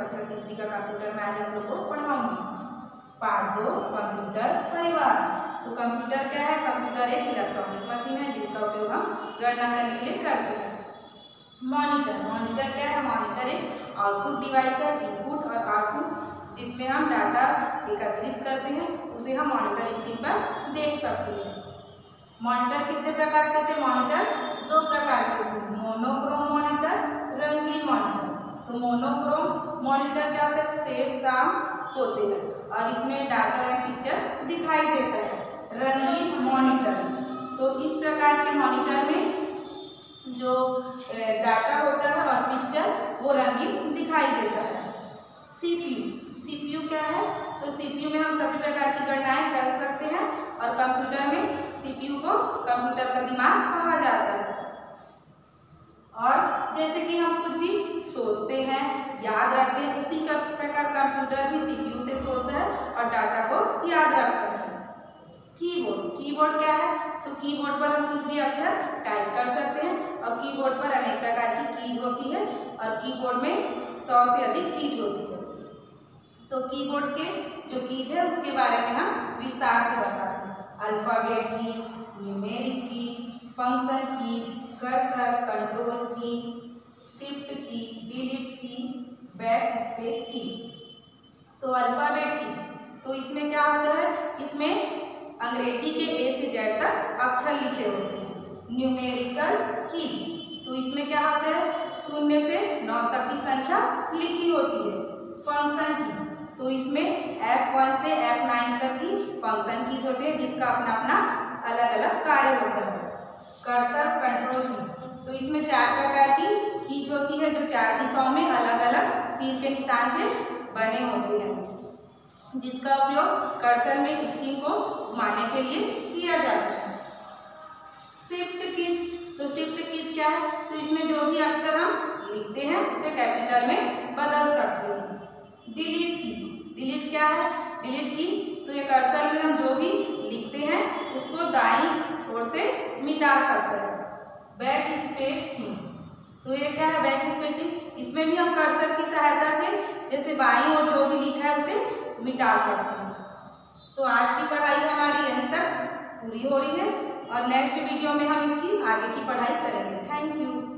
कक्षा तीसरी का कंप्यूटर में आज आप लोग को पढ़ाऊंगी। पाठ 2 कंप्यूटर परिवार। तो कंप्यूटर क्या है? कंप्यूटर एक इलेक्ट्रॉनिक मशीन है जिसका उपयोग हम गणना करने के लिए करते हैं। मॉनिटर, मॉनिटर क्या है? मॉनिटर एक आउटपुट डिवाइस है, इनपुट और आउटपुट जिसमें हम डाटा एकत्रित करते हैं, उसे हम मॉनिटर स्क्रीन पर देख सकते हैं। मॉनिटर कितने प्रकार के होते हैं? मॉनिटर 2 प्रकार के होते हैं, मोनोक्रोम मॉनिटर, रंगीन मॉनिटर। तो मोनोक्रोम मॉनिटर क्या होता है? सेज शाम होते हैं और इसमें डाटा या पिक्चर दिखाई देता है। रंगीन मॉनिटर, तो इस प्रकार के मॉनिटर में जो डाटा होता है और पिक्चर वो रंगीन दिखाई देता है। सीपीयू, सीपीयू क्या है? तो सीपीयू में हम सभी प्रकार की गणनाएं कर सकते हैं और कंप्यूटर में सीपीयू को कंप्यूटर का दिमाग कहा जाता है। और जैसे कि हम कुछ भी सोचते हैं, याद रखते हैं, उसी का प्रकार कंप्यूटर भी सीपीयू से सोचता है और डाटा को याद रखता है। कीबोर्ड, कीबोर्ड क्या है? तो कीबोर्ड पर हम कुछ भी अक्षर टाइप कर सकते हैं और कीबोर्ड पर अनेक प्रकार की कीज होती है और कीबोर्ड में 100 से अधिक कीज होती है। तो कीबोर्ड के जो कीज है उसके बारे में हम विस्तार से बताते हैं। Alphabet keys, numeric keys, function keys, cursor, control key, shift key, delete key, back space key. तो अल्फाबेट की, तो इसमें क्या होता है? इसमें अंग्रेजी के ए से जेड तक अक्षर लिखे होते हैं। न्यूमेरिकल कीज, तो इसमें क्या होता है? 0 से 9 तक की संख्या लिखी होती है। फंक्शन कीज, तो इसमें F1 से F9 तक की फंक्शन कीज होते हैं जिसका अपना अपना अलग अलग कार्य होता है। कर्सर, कंट्रोल कीज, तो इसमें 4 प्रकार की कीज होती है जो 4 दिशाओं में अलग अलग तीर के निशान से बने होते हैं जिसका उपयोग कर्सर में स्क्रीन को घुमाने के लिए किया जाता है। शिफ्ट कीज, तो शिफ्ट कीज क्या है? तो इसमें जो भी अक्षर हम लिखते हैं उसे कैपिटल में बदल सकते हैं। डिलीट की, डिलीट क्या है? डिलीट की, तो ये कर्सर में हम जो भी लिखते हैं उसको दाईं ओर से मिटा सकते हैं। बैक स्पेस की, तो ये क्या है? बैक स्पेस की, इसमें भी हम कर्सर की सहायता से जैसे बाईं ओर जो भी लिखा है उसे मिटा सकते हैं। तो आज की पढ़ाई हमारी यहीं तक पूरी हो रही है और नेक्स्ट वीडियो में हम इसकी आगे की पढ़ाई करेंगे। Thank you.